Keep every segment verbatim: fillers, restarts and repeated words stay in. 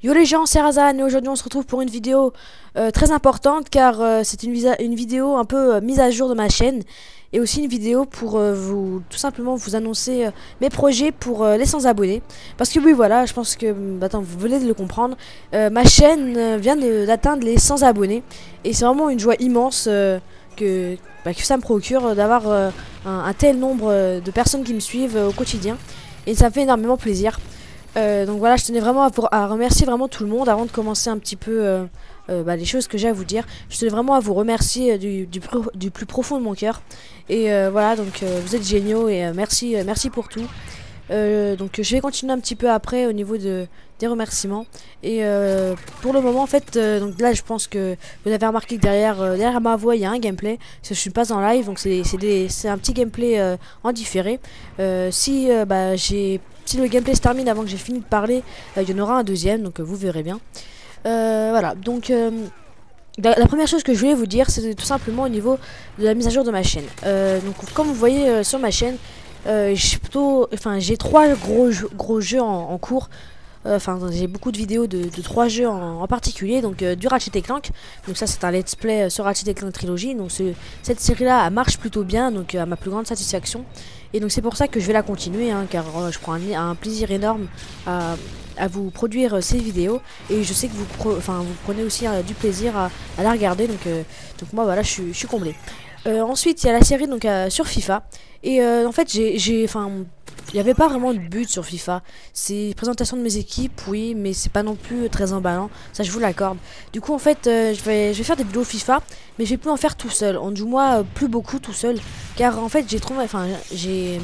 Yo les gens, c'est Razan et aujourd'hui on se retrouve pour une vidéo euh, très importante car euh, c'est une, une vidéo un peu euh, mise à jour de ma chaîne et aussi une vidéo pour euh, vous tout simplement vous annoncer euh, mes projets pour euh, les cent abonnés. Parce que oui voilà, je pense que, bah, attends, vous venez de le comprendre, euh, ma chaîne euh, vient d'atteindre les cent abonnés et c'est vraiment une joie immense euh, que, bah, que ça me procure d'avoir euh, un, un tel nombre euh, de personnes qui me suivent euh, au quotidien et ça me fait énormément plaisir. Euh, donc voilà, je tenais vraiment à, vous, à remercier vraiment tout le monde avant de commencer un petit peu euh, euh, bah, les choses que j'ai à vous dire. Je tenais vraiment à vous remercier euh, du, du, pro, du plus profond de mon cœur. Et euh, voilà, donc euh, vous êtes géniaux et euh, merci, euh, merci pour tout. Euh, donc je vais continuer un petit peu après au niveau de, des remerciements. Et euh, pour le moment en fait, euh, donc là je pense que vous avez remarqué que derrière, euh, derrière ma voix il y a un gameplay. Parce que je suis pas en live, donc c'est un petit gameplay euh, en différé. Euh, si euh, bah, j'ai... Si le gameplay se termine avant que j'ai fini de parler, euh, il y en aura un deuxième, donc euh, vous verrez bien. Euh, voilà, donc euh, la, la première chose que je voulais vous dire, c'est tout simplement au niveau de la mise à jour de ma chaîne. Euh, donc comme vous voyez euh, sur ma chaîne, euh, j'ai plutôt, enfin j'ai trois gros jeux, gros jeux en, en cours. Enfin, euh, j'ai beaucoup de vidéos de, de trois jeux en, en particulier, donc euh, du Ratchet et Clank. Donc ça, c'est un let's play sur Ratchet et Clank Trilogy. Donc ce, cette série-là, elle marche plutôt bien, donc euh, à ma plus grande satisfaction. Et donc c'est pour ça que je vais la continuer, hein, car euh, je prends un, un plaisir énorme à, à vous produire euh, ces vidéos. Et je sais que vous, pre enfin, vous prenez aussi euh, du plaisir à, à la regarder, donc, euh, donc moi voilà, je suis, je suis comblé. Euh, ensuite, il y a la série donc euh, sur FIFA. Et euh, en fait, j'ai, enfin, il n'y avait pas vraiment de but sur FIFA. C'est présentation de mes équipes, oui, mais c'est pas non plus très emballant. Ça, je vous l'accorde. Du coup, en fait, euh, je vais, je vais faire des vidéos FIFA, mais je vais plus en faire tout seul. En du moins, euh, plus beaucoup tout seul, car en fait, j'ai trouvé, enfin, j'ai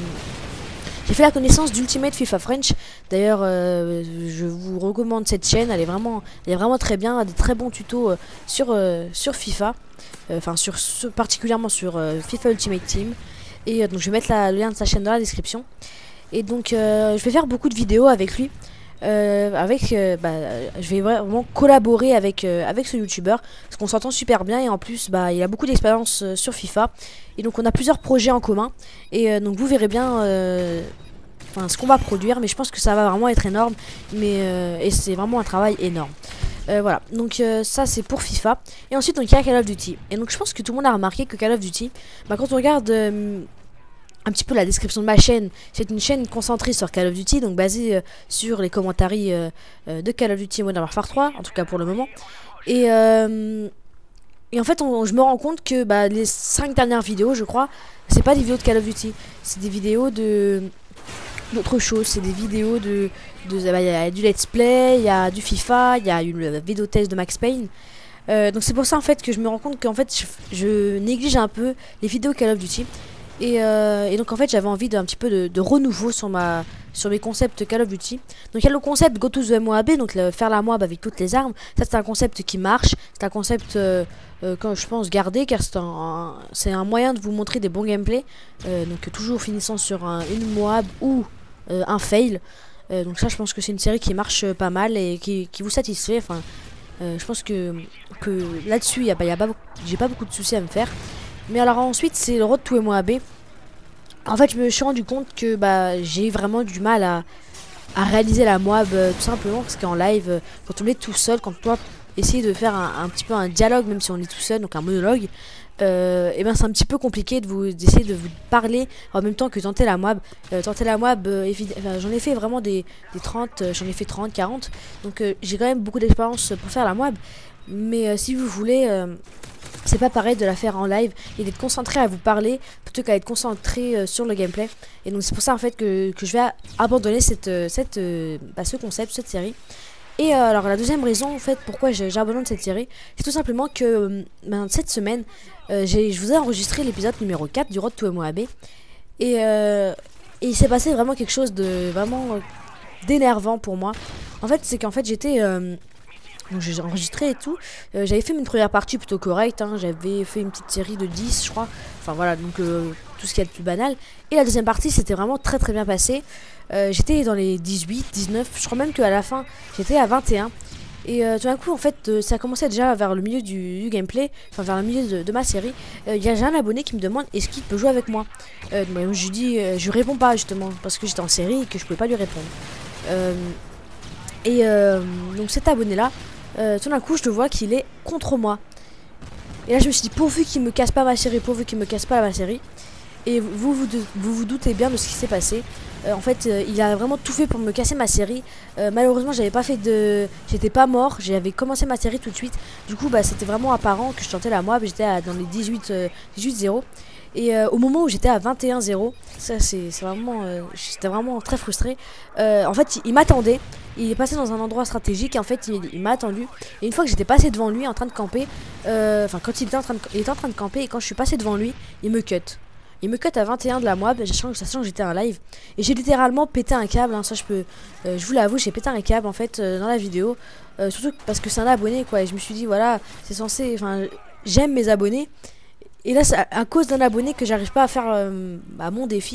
J'ai fait la connaissance d'Ultimate FIFA French. D'ailleurs, euh, je vous recommande cette chaîne. Elle est vraiment, elle est vraiment très bien. Elle a des très bons tutos euh, sur euh, sur FIFA, enfin euh, sur, sur particulièrement sur euh, FIFA Ultimate Team. Et euh, donc je vais mettre la, le lien de sa chaîne dans la description. Et donc euh, je vais faire beaucoup de vidéos avec lui. Euh, avec, euh, bah, je vais vraiment collaborer avec euh, avec ce youtubeur parce qu'on s'entend super bien et en plus bah il a beaucoup d'expérience euh, sur FIFA et donc on a plusieurs projets en commun et euh, donc vous verrez bien euh, enfin ce qu'on va produire, mais je pense que ça va vraiment être énorme, mais euh, et c'est vraiment un travail énorme. Euh, voilà, donc euh, ça c'est pour FIFA. Et ensuite donc il y a Call of Duty. Et donc je pense que tout le monde a remarqué que Call of Duty, bah, quand on regarde euh, un petit peu la description de ma chaîne, c'est une chaîne concentrée sur Call of Duty, donc basée euh, sur les commentaires euh, euh, de Call of Duty Modern Warfare trois, en tout cas pour le moment. Et, euh, et en fait, on, je me rends compte que bah, les cinq dernières vidéos, je crois, c'est pas des vidéos de Call of Duty, c'est des vidéos de d'autres choses, c'est des vidéos de, de bah, y a du let's play, il y a du FIFA, il y a une vidéo test de Max Payne. Euh, donc c'est pour ça en fait que je me rends compte qu'en fait je, je néglige un peu les vidéos Call of Duty. Et, euh, et donc en fait j'avais envie d'un petit peu de, de renouveau sur ma sur mes concepts Call of Duty. Donc il y a le concept Go to the M O A B, donc le, faire la moab avec toutes les armes. Ça c'est un concept qui marche, c'est un concept euh, euh, que je pense garder, car c'est un, un, un moyen de vous montrer des bons gameplays. Euh, donc toujours finissant sur un, une moab ou euh, un fail. Euh, donc ça je pense que c'est une série qui marche pas mal et qui, qui vous satisfait. Enfin, euh, je pense que, que là-dessus il y a, bah, y a pas, j'ai pas beaucoup de soucis à me faire. Mais alors ensuite c'est le Road to M O A B. En fait je me suis rendu compte que bah, j'ai vraiment du mal à, à réaliser la moab euh, tout simplement parce qu'en live, euh, quand on est tout seul, quand on doit essayer de faire un, un petit peu un dialogue, même si on est tout seul, donc un monologue, euh, et ben c'est un petit peu compliqué de vous d'essayer de vous parler en même temps que tenter la moab. Euh, tenter la moab, euh, enfin, j'en ai fait vraiment des, des trente, euh, j'en ai fait trente, quarante, donc euh, j'ai quand même beaucoup d'expérience pour faire la moab. Mais euh, si vous voulez, euh, c'est pas pareil de la faire en live et d'être concentré à vous parler plutôt qu'à être concentré euh, sur le gameplay. Et donc c'est pour ça en fait que, que je vais abandonner cette, cette, euh, bah, ce concept, cette série. Et euh, alors la deuxième raison en fait pourquoi j'abandonne cette série, c'est tout simplement que euh, ben, cette semaine euh, je vous ai enregistré l'épisode numéro quatre du Road to M O A B. Et, euh, et il s'est passé vraiment quelque chose de vraiment euh, d'énervant pour moi. En fait c'est qu'en fait j'étais... Euh, Donc j'ai enregistré et tout, euh, j'avais fait une première partie plutôt correcte, hein. J'avais fait une petite série de dix je crois, enfin voilà, donc euh, tout ce qui est le plus banal. Et la deuxième partie c'était vraiment très très bien passé, euh, j'étais dans les dix-huit, dix-neuf, je crois même qu'à la fin j'étais à vingt et un. Et euh, tout d'un coup en fait euh, ça commençait déjà vers le milieu du, du gameplay, enfin vers le milieu de, de ma série. Il euh, y a j'ai un abonné qui me demande est-ce qu'il peut jouer avec moi. euh, bah, Je lui dis, euh, je lui réponds pas justement parce que j'étais en série et que je pouvais pas lui répondre. euh, Et euh, donc cet abonné là, euh, tout d'un coup je le vois qu'il est contre moi. Et là je me suis dit pourvu qu'il me casse pas ma série, pourvu qu'il me casse pas ma série. Et vous vous, vous vous doutez bien de ce qui s'est passé. Euh, en fait euh, il a vraiment tout fait pour me casser ma série. euh, Malheureusement j'avais pas fait de... J'étais pas mort, j'avais commencé ma série tout de suite. Du coup bah c'était vraiment apparent que je tentais la moab. J'étais dans les dix-huit zéro. Et euh, au moment où j'étais à vingt et un zéro, ça c'est vraiment, euh, j'étais vraiment très frustré. Euh, en fait, il, il m'attendait, il est passé dans un endroit stratégique et en fait, il, il m'a attendu. Et une fois que j'étais passé devant lui en train de camper, euh, enfin quand il était, en train de, il était en train de camper et quand je suis passé devant lui, il me cut. Il me cut à vingt et un de la moab, sachant, sachant que j'étais en live. Et j'ai littéralement pété un câble, hein, ça je peux, euh, je vous l'avoue, j'ai pété un câble en fait euh, dans la vidéo. Euh, surtout parce que c'est un abonné quoi, et je me suis dit voilà, c'est censé, enfin j'aime mes abonnés. Et là, c'est à cause d'un abonné que j'arrive pas à faire euh, bah, mon défi.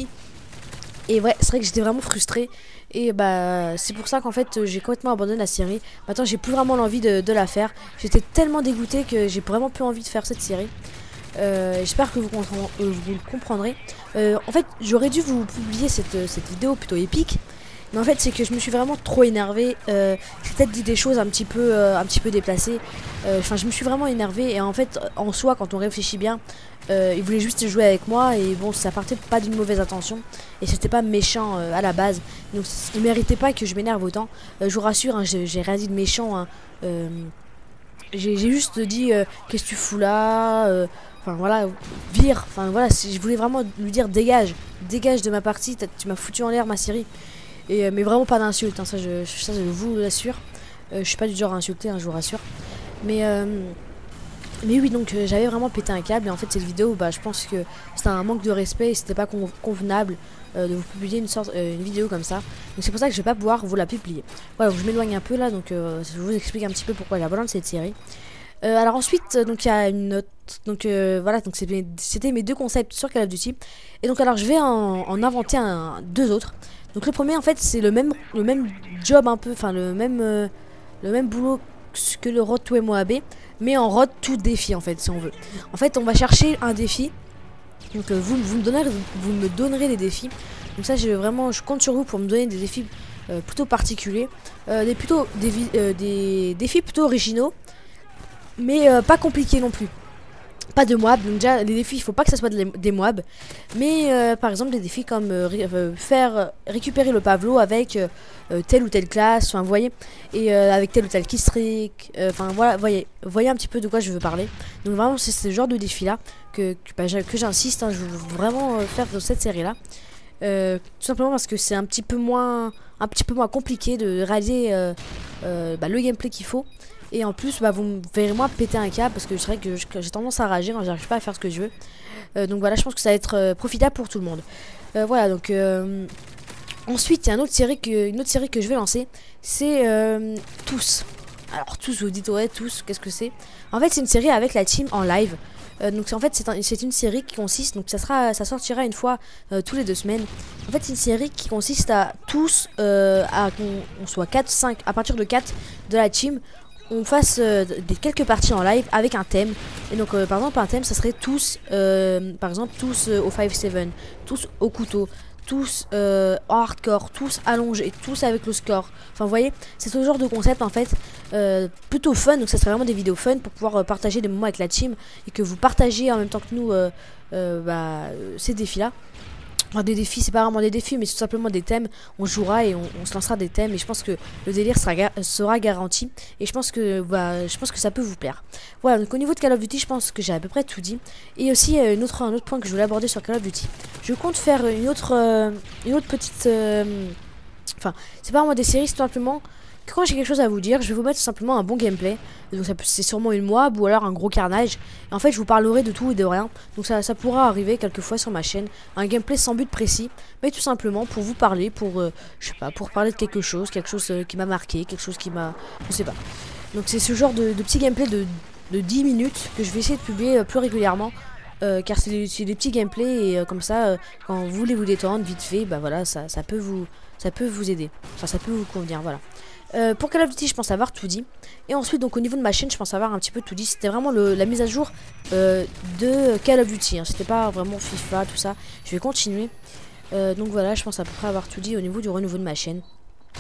Et ouais, c'est vrai que j'étais vraiment frustré. Et bah, c'est pour ça qu'en fait, j'ai complètement abandonné la série. Maintenant, j'ai plus vraiment l'envie de, de la faire. J'étais tellement dégoûté que j'ai vraiment plus envie de faire cette série. Euh, J'espère que vous, euh, vous le comprendrez. Euh, en fait, j'aurais dû vous publier cette, cette vidéo plutôt épique. Mais en fait, c'est que je me suis vraiment trop énervé. Euh, j'ai peut-être dit des choses un petit peu, euh, un petit peu déplacées. Enfin, euh, je me suis vraiment énervé. Et en fait, en soi, quand on réfléchit bien, euh, il voulait juste jouer avec moi. Et bon, ça partait pas d'une mauvaise intention. Et c'était pas méchant euh, à la base. Donc, il méritait pas que je m'énerve autant. Euh, je vous rassure, hein, j'ai rien dit de méchant. Hein. Euh, j'ai juste dit, euh, qu'est-ce que tu fous là euh, Enfin voilà, vire. Enfin voilà, je voulais vraiment lui dire dégage, dégage de ma partie. Tu m'as foutu en l'air ma série. Et, euh, mais vraiment pas d'insultes, hein, ça, je, ça je vous l'assure. Euh, je suis pas du genre à insulter, hein, je vous rassure. Mais, euh, mais oui, donc euh, j'avais vraiment pété un câble. Et en fait, cette vidéo, bah, je pense que c'était un manque de respect et c'était pas con convenable euh, de vous publier une, sorte, euh, une vidéo comme ça. Donc c'est pour ça que je vais pas pouvoir vous la publier. Voilà, donc je m'éloigne un peu là, donc euh, je vous explique un petit peu pourquoi j'abandonne cette série. Euh, alors ensuite, donc il y a une autre. Donc euh, voilà, donc c'était mes deux concepts sur Call of Duty. Et donc alors je vais en, en inventer un, deux autres. Donc le premier en fait c'est le même le même job un peu, enfin le même euh, le même boulot que le Road to M O A B, mais en Road to défi en fait si on veut. En fait on va chercher un défi. Donc euh, vous, vous me donnerez vous me donnerez des défis. Donc ça je vraiment je compte sur vous pour me donner des défis euh, plutôt particuliers, euh, des plutôt des, euh, des défis plutôt originaux, mais euh, pas compliqués non plus. Pas de moab, donc déjà les défis il faut pas que ça soit des moab, mais euh, par exemple des défis comme euh, ré faire euh, récupérer le pavlo avec euh, telle ou telle classe, enfin vous voyez, et euh, avec tel ou tel keystreak, enfin euh, voilà, voyez, voyez un petit peu de quoi je veux parler. Donc vraiment c'est ce genre de défi là que, que, bah, que j'insiste, hein, je veux vraiment euh, faire dans cette série là, euh, tout simplement parce que c'est un petit peu moins un petit peu moins compliqué de réaliser euh, euh, bah, le gameplay qu'il faut. Et en plus, bah, vous me verrez moi péter un câble parce que c'est vrai que j'ai tendance à rager quand j'arrive pas à faire ce que je veux. Euh, donc voilà, je pense que ça va être euh, profitable pour tout le monde. Euh, voilà, donc euh, ensuite, il y a une autre série que, une autre série que je vais lancer, c'est euh, Tous. Alors Tous, vous dites ouais, Tous, qu'est-ce que c'est? En fait, c'est une série avec la team en live. Euh, donc en fait c'est un, une série qui consiste, donc ça sera, ça sortira une fois euh, tous les deux semaines. En fait c'est une série qui consiste à tous, euh, à qu'on on soit quatre, cinq, à partir de quatre de la team, on fasse euh, des quelques parties en live avec un thème. Et donc euh, par exemple un thème ça serait tous, euh, par exemple tous euh, au cinq sept, tous au couteau, tous euh, en hardcore, tous allongés, tous avec le score. Enfin vous voyez, c'est ce genre de concept en fait, euh, plutôt fun. Donc ça serait vraiment des vidéos fun pour pouvoir euh, partager des moments avec la team et que vous partagez en même temps que nous euh, euh, bah, ces défis là. Enfin, des défis, c'est pas vraiment des défis, mais tout simplement des thèmes. On jouera et on, on se lancera des thèmes. Et je pense que le délire sera, sera garanti. Et je pense que bah, je pense que ça peut vous plaire. Voilà, donc au niveau de Call of Duty, je pense que j'ai à peu près tout dit. Et aussi, euh, une autre, un autre point que je voulais aborder sur Call of Duty. Je compte faire une autre, euh, une autre petite... Euh, enfin, c'est pas vraiment des séries, c'est tout simplement... Quand j'ai quelque chose à vous dire, je vais vous mettre tout simplement un bon gameplay. Donc c'est sûrement une moab ou alors un gros carnage. Et en fait je vous parlerai de tout et de rien. Donc ça, ça pourra arriver quelquefois sur ma chaîne. Un gameplay sans but précis, mais tout simplement pour vous parler, pour euh, je sais pas, pour parler de quelque chose, quelque chose euh, qui m'a marqué, quelque chose qui m'a, je sais pas. Donc c'est ce genre de, de petit gameplay de, de dix minutes que je vais essayer de publier euh, plus régulièrement. Euh, car c'est des, des petits gameplays et euh, comme ça euh, quand vous voulez vous détendre vite fait, bah voilà, ça, ça peut vous ça peut vous aider. Enfin ça peut vous convenir, voilà. Euh, pour Call of Duty je pense avoir tout dit. Et ensuite donc au niveau de ma chaîne je pense avoir un petit peu tout dit. C'était vraiment le, la mise à jour euh, de Call of Duty, hein. C'était pas vraiment FIFA tout ça. Je vais continuer, euh, donc voilà, je pense à peu près avoir tout dit au niveau du renouveau de ma chaîne.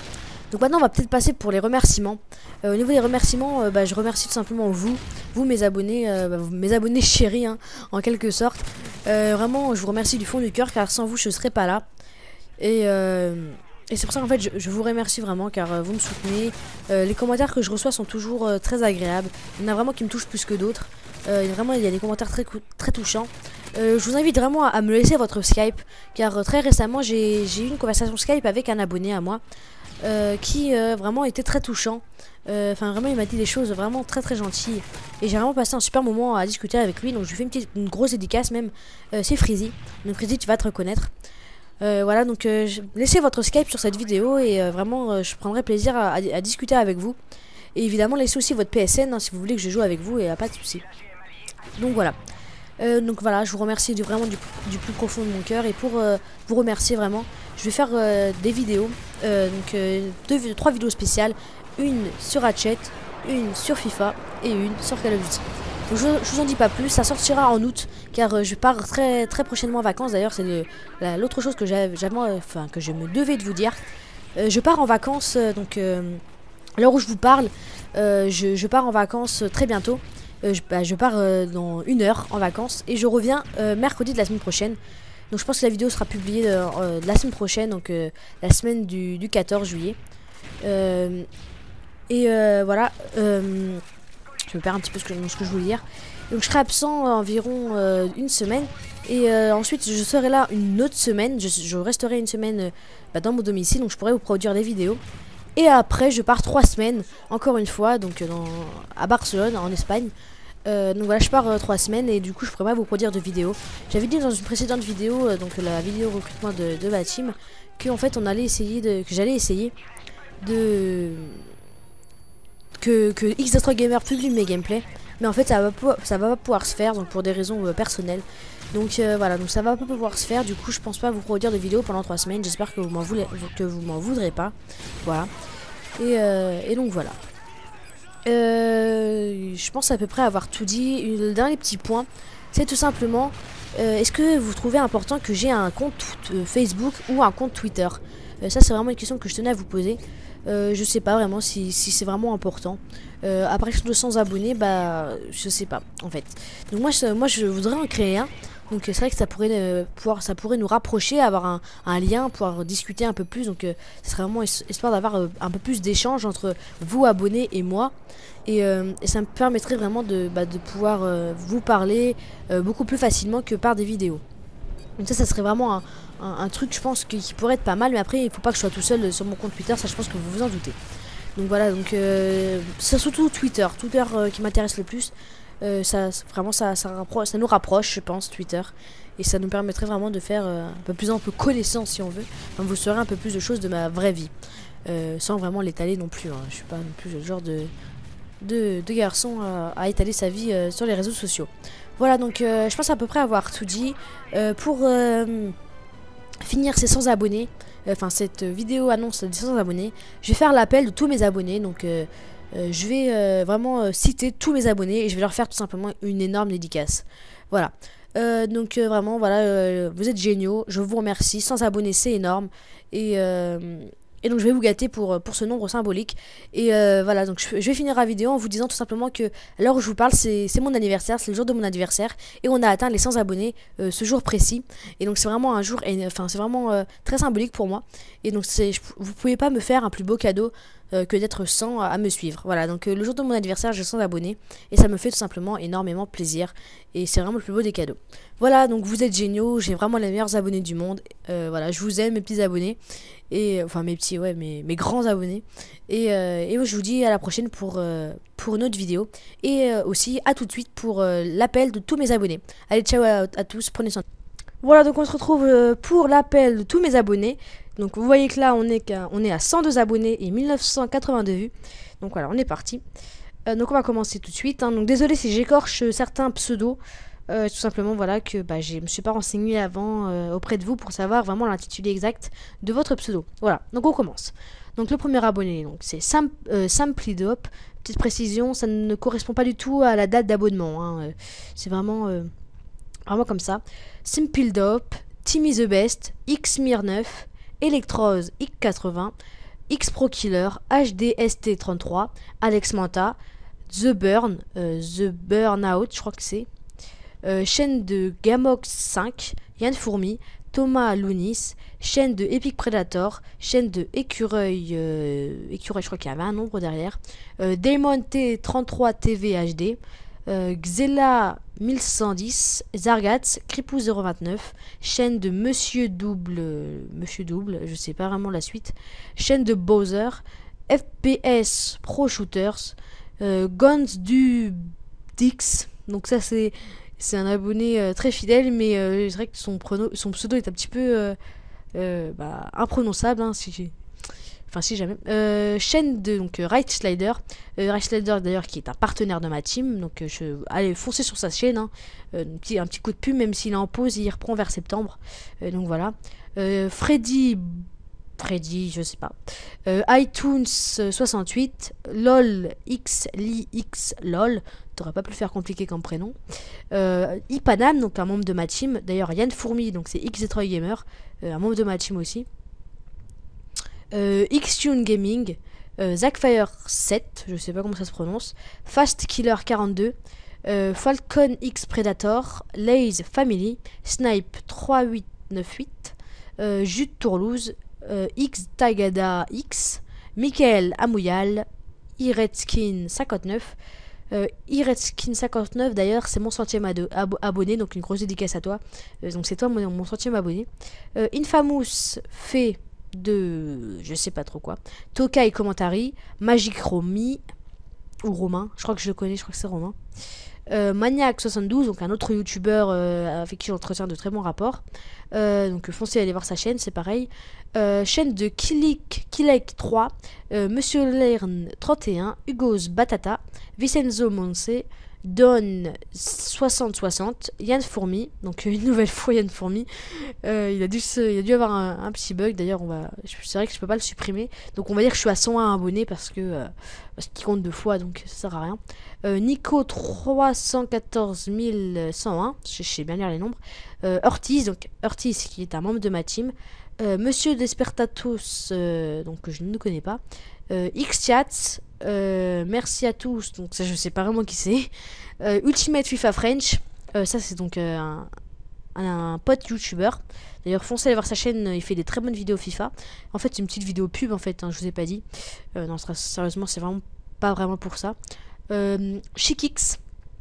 Donc maintenant on va peut-être passer pour les remerciements. Euh, au niveau des remerciements, euh, bah, je remercie tout simplement vous, vous mes abonnés, euh, bah, mes abonnés chéris hein, en quelque sorte. Euh, vraiment je vous remercie du fond du cœur car sans vous je serais pas là. Et, euh, et c'est pour ça qu'en fait je, je vous remercie vraiment car euh, vous me soutenez. Euh, les commentaires que je reçois sont toujours euh, très agréables. Il y en a vraiment qui me touchent plus que d'autres. Euh, vraiment il y a des commentaires très, très touchants. Euh, je vous invite vraiment à, à me laisser votre Skype car euh, très récemment j'ai eu une conversation Skype avec un abonné à moi. Euh, qui euh, vraiment était très touchant. Enfin euh, vraiment il m'a dit des choses vraiment très très gentilles. Et j'ai vraiment passé un super moment à discuter avec lui. Donc je lui fais une, petite, une grosse dédicace même. Euh, c'est Freezy. Donc Freezy tu vas te reconnaître. Euh, voilà donc euh, laissez votre Skype sur cette vidéo. Et euh, vraiment euh, je prendrai plaisir à, à, à discuter avec vous. Et évidemment laissez aussi votre P S N hein, si vous voulez que je joue avec vous. Et pas de soucis. Donc voilà. Euh, donc voilà, je vous remercie du, vraiment du, du plus profond de mon cœur. Et pour euh, vous remercier vraiment, je vais faire euh, des vidéos, euh, donc euh, deux, trois vidéos spéciales, une sur Hatchet, une sur FIFA et une sur Call of Duty. Donc je, je vous en dis pas plus, ça sortira en août car euh, je pars très très prochainement en vacances. D'ailleurs c'est l'autre chose que j'avais, enfin que je me devais de vous dire. Euh, je pars en vacances, euh, donc euh, à l'heure où je vous parle, euh, je, je pars en vacances très bientôt. Euh, je, bah, je pars euh, dans une heure en vacances et je reviens euh, mercredi de la semaine prochaine. Donc je pense que la vidéo sera publiée euh, euh, la semaine prochaine, donc euh, la semaine du, du quatorze juillet. Euh, et euh, voilà, euh, je me perds un petit peu ce que, ce que je voulais dire. Donc je serai absent environ euh, une semaine. Et euh, ensuite je serai là une autre semaine. Je, je resterai une semaine euh, bah, dans mon domicile, donc je pourrai vous produire des vidéos. Et après je pars trois semaines, encore une fois, donc dans, à Barcelone, en Espagne. Euh, donc voilà, je pars euh, trois semaines et du coup je pourrais pas vous produire de vidéos. J'avais dit dans une précédente vidéo, euh, donc la vidéo recrutement de, de ma team, que en fait on allait essayer de, que j'allais essayer de que, que X trois Gamer publie mes gameplays, mais en fait ça va pas, ça va pas pouvoir se faire, donc pour des raisons euh, personnelles. Donc euh, voilà, donc ça va pas pouvoir se faire. Du coup je pense pas vous produire de vidéos pendant trois semaines. J'espère que vous m'en voulez, que vous m'en voudrez pas. Voilà. Et, euh, et donc voilà. Euh, je pense à peu près avoir tout dit. Le dernier petit point, c'est tout simplement, euh, est-ce que vous trouvez important que j'ai un compte euh, Facebook ou un compte Twitter? euh, Ça c'est vraiment une question que je tenais à vous poser. Euh, je sais pas vraiment si, si c'est vraiment important. Euh, après deux cents abonnés, bah je sais pas en fait. Donc moi je, moi je voudrais en créer un. Donc c'est vrai que ça pourrait euh, pouvoir, ça pourrait nous rapprocher, avoir un, un lien, pouvoir discuter un peu plus. Donc euh, ce serait vraiment histoire d'avoir euh, un peu plus d'échanges entre vous abonnés et moi. Et, euh, et ça me permettrait vraiment de, bah, de pouvoir euh, vous parler euh, beaucoup plus facilement que par des vidéos. Donc ça, ça serait vraiment un, un, un truc, je pense, qui, qui pourrait être pas mal. Mais après, il faut pas que je sois tout seul sur mon compte Twitter. Ça, je pense que vous vous en doutez. Donc voilà, donc euh, c'est surtout Twitter, Twitter euh, qui m'intéresse le plus. Euh, ça, vraiment, ça, ça, rapproche, ça nous rapproche, je pense, Twitter. Et ça nous permettrait vraiment de faire euh, un peu plus en peu connaissance, si on veut. Enfin, vous saurez un peu plus de choses de ma vraie vie. Euh, sans vraiment l'étaler non plus. Hein. Je suis pas non plus le genre de... De, de garçon à, à étaler sa vie euh, sur les réseaux sociaux. Voilà, donc euh, je pense à peu près avoir tout dit. Euh, pour euh, finir ces cent abonnés, enfin euh, cette vidéo annonce des cent abonnés, je vais faire l'appel de tous mes abonnés. Donc euh, euh, je vais euh, vraiment euh, citer tous mes abonnés et je vais leur faire tout simplement une énorme dédicace. Voilà. Euh, donc euh, vraiment, voilà, euh, vous êtes géniaux. Je vous remercie. cent abonnés, c'est énorme. Et... Euh, Et donc je vais vous gâter pour, pour ce nombre symbolique. Et euh, voilà, donc je, je vais finir la vidéo en vous disant tout simplement que à l'heure où je vous parle, c'est mon anniversaire, c'est le jour de mon anniversaire. Et on a atteint les cent abonnés euh, ce jour précis. Et donc c'est vraiment un jour, enfin c'est vraiment euh, très symbolique pour moi. Et donc je, vous pouvez pas me faire un plus beau cadeau euh, que d'être cent à, à me suivre. Voilà, donc euh, le jour de mon anniversaire, j'ai cent abonnés. Et ça me fait tout simplement énormément plaisir. Et c'est vraiment le plus beau des cadeaux. Voilà, donc vous êtes géniaux, j'ai vraiment les meilleurs abonnés du monde. Euh, voilà, je vous aime mes petits abonnés. Et enfin mes petits, ouais, mes, mes grands abonnés. Et, euh, et moi je vous dis à la prochaine pour, euh, pour une autre vidéo. Et euh, aussi à tout de suite pour euh, l'appel de tous mes abonnés. Allez, ciao à, à tous, prenez soin. Voilà, donc on se retrouve euh, pour l'appel de tous mes abonnés. Donc vous voyez que là on est, qu'à, on est à cent deux abonnés et mille neuf cent quatre-vingt-deux vues. Donc voilà, on est parti. Euh, donc on va commencer tout de suite. Hein. Donc désolé si j'écorche certains pseudos. Euh, tout simplement voilà que bah, je me suis pas renseigné avant euh, auprès de vous pour savoir vraiment l'intitulé exact de votre pseudo. Voilà, donc on commence. Donc le premier abonné, donc c'est Sam, euh, Samplidop. Petite précision, ça ne correspond pas du tout à la date d'abonnement. Hein. C'est vraiment, euh, vraiment comme ça. Simpildop, Timmy the Best, Xmir neuf, Electrose X quatre-vingts, X Pro Killer, H D S T trente-trois, Alex Manta, The Burn, euh, The Burnout, je crois que c'est, euh, chaîne de Gamox cinq, Yann Fourmi, Thomas Lounis, chaîne de Epic Predator, chaîne de Écureuil, euh, Écureuil, je crois qu'il y avait un nombre derrière, euh, Damon T trente-trois T V H D, euh, Xela mille cent dix, Zargats, Cripou zéro vingt-neuf, chaîne de Monsieur Double, euh, Monsieur Double, je sais pas vraiment la suite, chaîne de Bowser, F P S Pro Shooters, euh, Guns du Dix, donc ça c'est c'est un abonné euh, très fidèle, mais euh, c'est vrai que son, prono, son pseudo est un petit peu euh, euh, bah, imprononçable, hein, si j'ai... Enfin, si jamais. Euh, chaîne de donc euh, Right Slider. Euh, Right Slider d'ailleurs qui est un partenaire de ma team. Donc euh, je allez foncer sur sa chaîne. Hein. Euh, un, petit, un petit coup de pub, même s'il est en pause, il reprend vers septembre. Euh, donc voilà. Euh, Freddy. Freddy, je sais pas. Euh, iTunes soixante-huit. LOL X Li X LOL. T'aurais pas pu le faire compliqué comme prénom. Euh, Ipanam, donc un membre de ma team. D'ailleurs, Yann Fourmi, donc c'est X Detroit Gamer. Euh, un membre de ma team aussi. Euh, Xtune Gaming, euh, Zackfire sept, je sais pas comment ça se prononce, Fast Killer quarante-deux, euh, Falcon X Predator, Lays Family, Snipe trois huit neuf huit, euh, Jude Tourlouse, euh, X Tagada X, Michael Amouyal, Iretskin cinquante-neuf, euh, Iretskin cinquante-neuf d'ailleurs c'est mon centième ab abonné, donc une grosse dédicace à toi, euh, donc c'est toi mon, mon centième abonné, euh, Infamous fait de je sais pas trop quoi, Tokai Commentary, Magic Romy ou Romain, je crois que je le connais, je crois que c'est Romain, euh, Maniac soixante-douze, donc un autre youtubeur euh, avec qui j'entretiens de très bons rapports, euh, donc foncez aller voir sa chaîne, c'est pareil, euh, chaîne de Kilik Kilek trois, euh, Monsieur Lern trente et un, Hugo's Batata, Vincenzo Monse, Don soixante soixante, Yann Fourmi, donc une nouvelle fois Yann Fourmi, euh, il, a dû se, il a dû avoir un, un petit bug, d'ailleurs on va, c'est vrai que je peux pas le supprimer, donc on va dire que je suis à cent un abonnés parce que euh, parce qu'il compte deux fois, donc ça sert à rien. euh, Nico trois cent quatorze mille cent un, je sais bien lire les nombres, euh, Ortiz, donc Ortiz qui est un membre de ma team, euh, Monsieur Despertatos, euh, donc que je ne connais pas, euh, Xchats, euh, merci à tous, donc ça je sais pas vraiment qui c'est, euh, Ultimate FIFA French, euh, ça c'est donc euh, un, un, un pote youtubeur, d'ailleurs foncez aller voir sa chaîne, il fait des très bonnes vidéos FIFA, en fait c'est une petite vidéo pub en fait, hein, je vous ai pas dit, euh, non sérieusement c'est vraiment pas vraiment pour ça, euh, Chicx,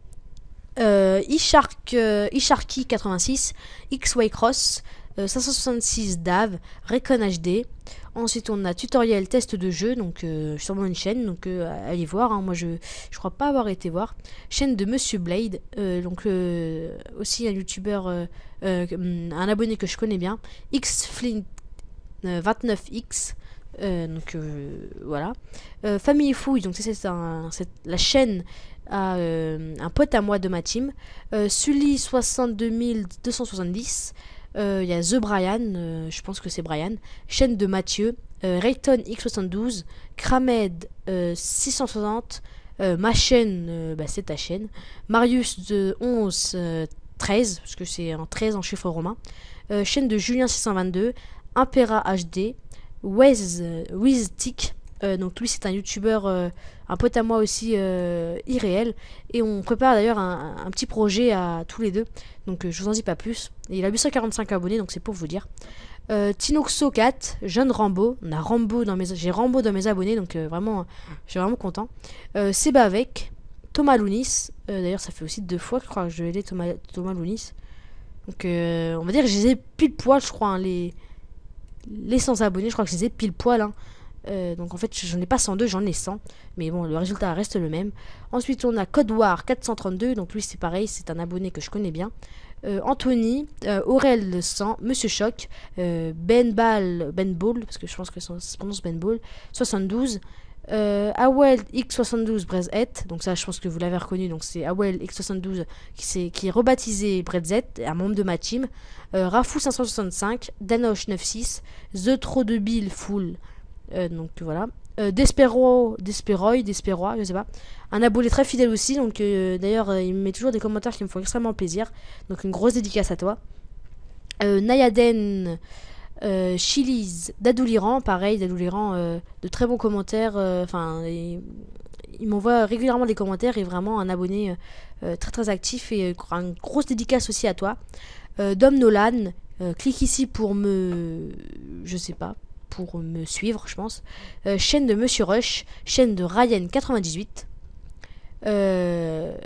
euh, Ishark, euh, Isharky quatre-vingt-six, X-Way Cross, euh, cinq cent soixante-six Dav, Recon H D. Ensuite on a tutoriel test de jeu, donc euh, sûrement une chaîne, donc euh, allez voir, hein. Moi je je crois pas avoir été voir. Chaîne de Monsieur Blade, euh, donc euh, aussi un youtubeur, euh, euh, un abonné que je connais bien, Xflint euh, vingt-neuf X, euh, donc euh, voilà. Euh, Famille Fouille, donc c'est un, la chaîne à euh, un pote à moi de ma team, euh, Sully soixante-deux mille deux cent soixante-dix. Il euh, y a The Brian, euh, je pense que c'est Brian, chaîne de Mathieu, euh, Rayton X soixante-douze, Kramed euh, six cent soixante, euh, ma chaîne, euh, bah, c'est ta chaîne, Marius de onze euh, treize, parce que c'est un treize en chiffre romain, euh, chaîne de Julien six cent vingt-deux, Impera H D, Wez, euh, Wiztic, euh, donc lui c'est un youtubeur, euh, un pote à moi aussi, euh, irréel, et on prépare d'ailleurs un, un petit projet à tous les deux, donc euh, je vous en dis pas plus. Et il a huit cent quarante-cinq abonnés, donc c'est pour vous dire. euh, Tinoxo quatre, Jeune Rambo, on a Rambo dans mes, j'ai Rambo dans mes abonnés, donc euh, vraiment je suis vraiment content. euh, Seba avec Thomas Lounis, euh, d'ailleurs ça fait aussi deux fois je crois que je vais aider Thomas, Thomas Lounis, donc euh, on va dire que je les ai pile poil, je crois, hein, les les cent abonnés, je crois que je les ai pile poil, hein. Euh, donc en fait j'en ai pas cent deux, j'en ai cent, mais bon le résultat reste le même. Ensuite on a Code War quatre cent trente-deux, donc lui c'est pareil, c'est un abonné que je connais bien. euh, Anthony, euh, Aurel cent, Monsieur Choc, euh, Ben Ball, Ben Ball, parce que je pense que ça se prononce Ben Ball, soixante-douze, euh, Awel X soixante-douze Brezet, donc ça je pense que vous l'avez reconnu, donc c'est Awel X soixante-douze qui, est, qui est rebaptisé Brezet, un membre de ma team. euh, Rafou cinq cent soixante-cinq, Danoche quatre-vingt-six, The Tro de Bill Full, Euh, donc voilà. Euh, Despero, Desperoy, Desperoy, je sais pas. Un abonné très fidèle aussi, donc euh, d'ailleurs euh, il me met toujours des commentaires qui me font extrêmement plaisir. Donc une grosse dédicace à toi. Euh, Nayaden, Euh, Chili's, Dadouliran, pareil, Dadouliran, euh, de très bons commentaires. Enfin, il, il m'envoie régulièrement des commentaires et vraiment un abonné euh, très très actif et euh, une grosse dédicace aussi à toi. Euh, Dom Nolan, euh, clique ici pour me, je sais pas, pour me suivre, je pense. Euh, chaîne de Monsieur Rush, chaîne de Ryan quatre-vingt-dix-huit. Euh,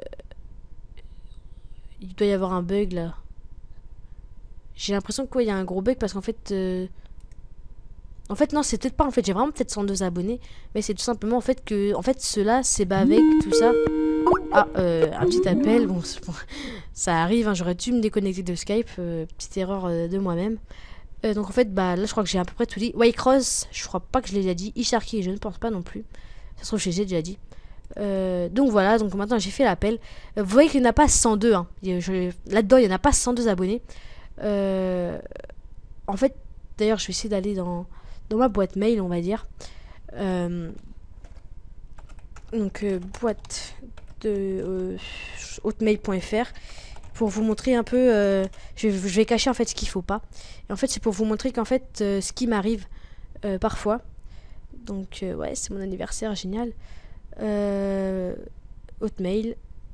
il doit y avoir un bug là. J'ai l'impression qu'il y a un gros bug parce qu'en fait... Euh... En fait, non, c'est peut-être pas... En fait, j'ai vraiment peut-être cent deux abonnés. Mais c'est tout simplement en fait que... En fait, ceux-là, c'est bah avec tout ça. Ah, euh, un petit appel. Bon, bon ça arrive, hein, j'aurais dû me déconnecter de Skype. Euh, petite erreur euh, de moi-même. Euh, donc en fait, bah là, je crois que j'ai à peu près tout dit. Waycross, je crois pas que je l'ai déjà dit. Isharky, je ne pense pas non plus. Ça se trouve, je les ai déjà dit. Euh, donc voilà, donc maintenant j'ai fait l'appel. Euh, vous voyez qu'il n'y en a pas cent deux. Hein. Là-dedans, il n'y en a pas cent deux abonnés. Euh, en fait, d'ailleurs, je vais essayer d'aller dans, dans ma boîte mail, on va dire. Euh, donc, euh, boîte de euh, hotmail point F R pour vous montrer un peu. Euh, je, je vais cacher en fait ce qu'il faut pas. Et en fait, c'est pour vous montrer qu'en fait, euh, ce qui m'arrive euh, parfois. Donc, euh, ouais, c'est mon anniversaire, génial. Euh, Hotmail.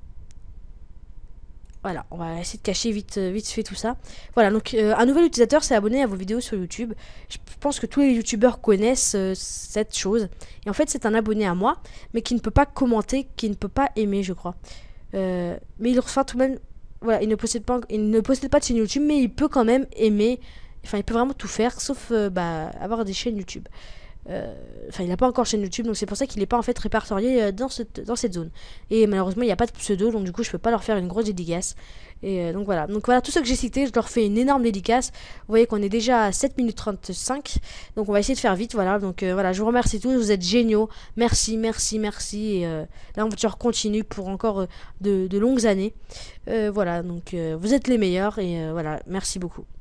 Voilà, on va essayer de cacher vite, vite fait tout ça. Voilà, donc euh, un nouvel utilisateur s'est abonné à vos vidéos sur YouTube. Je pense que tous les youtubeurs connaissent euh, cette chose. Et en fait, c'est un abonné à moi, mais qui ne peut pas commenter, qui ne peut pas aimer, je crois. Euh, mais il reçoit tout de même... Voilà, il ne possède pas, il ne possède pas de chaîne YouTube, mais il peut quand même aimer. Enfin, il peut vraiment tout faire, sauf euh, bah, avoir des chaînes YouTube. Euh, Enfin, il n'a pas encore chaîne YouTube, donc c'est pour ça qu'il n'est pas en fait répertorié euh, dans, cette, dans cette zone. Et malheureusement, il n'y a pas de pseudo, donc du coup, je peux pas leur faire une grosse dédicace. Et euh, donc voilà. Donc voilà, tous ceux que j'ai cités, je leur fais une énorme dédicace. Vous voyez qu'on est déjà à sept minutes trente-cinq. Donc on va essayer de faire vite, voilà. Donc euh, voilà, je vous remercie tous, vous êtes géniaux. Merci, merci, merci. Et euh, l'aventure continue pour encore euh, de, de longues années. Euh, voilà, donc euh, vous êtes les meilleurs et euh, voilà, merci beaucoup.